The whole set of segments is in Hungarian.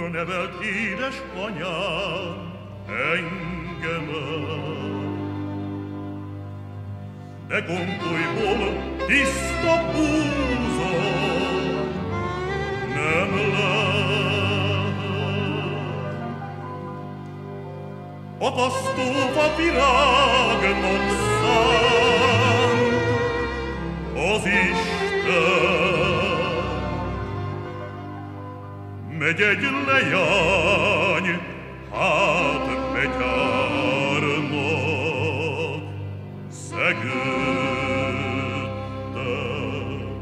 Arra nevelt édesanyám engemet. De gombolyból tiszta búza nem lehet. Akasztófa virágnak szánt az Isten. Megy egy leány, hát begyárnak Szegődben.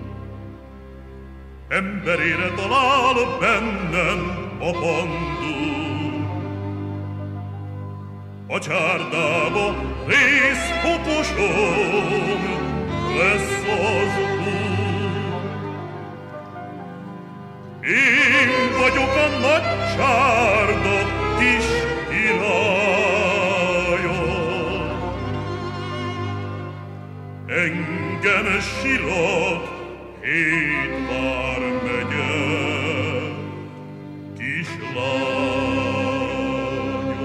Emberére talál bennem a pandú, a csárdába részfokosom lesz az úr. Én vagyok a nagy csárda kis királya. Engem sirat 7 vármegye kislánya.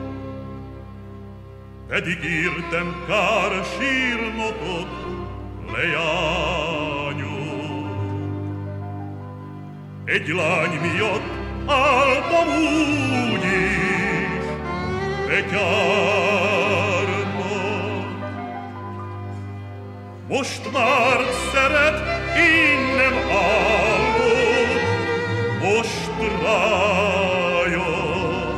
Pedig írtem kár sírnotot, leányom. Egy lány miatt álltam úgy is betyárnak. Most már szeret, én nem állok, most rájön.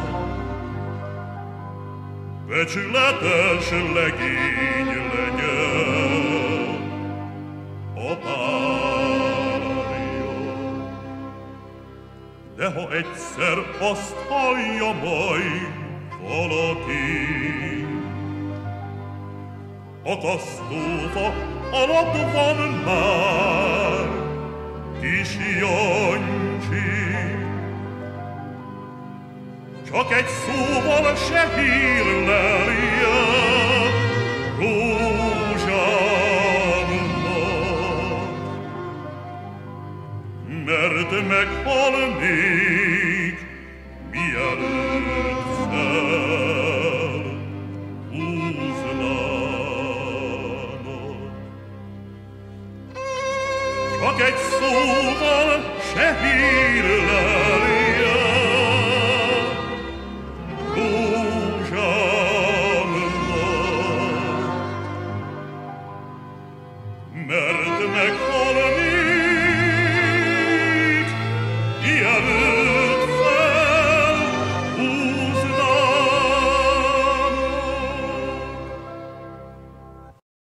Becsületes legény legyen a párja. De ha egyszer azt hallja majd valaki, akasztófa alatt van már kis Jancsi. Csak egy szóval se hírlelje rózsámnak, mert meghalni